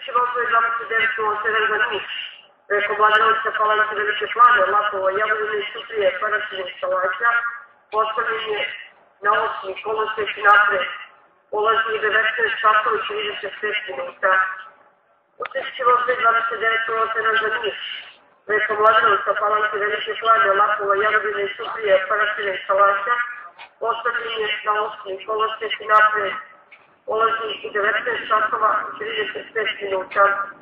2029 za Niš, preko Mladenovca, Palanke, Velike Plane, Lapova, Jagodine i Ćuprije, operativna instalacija, postavljen je na 8. kolosek napred, polazi 19 časova i 35 minuta. U 2029 za Niš, preko Mladenovca, Palanke, Velike Plane, Lapova, Jagodine i Ćuprije, operativna instalacija, postavljen je na 8. kolosek napred, polazi 19 časova i 35 minuta.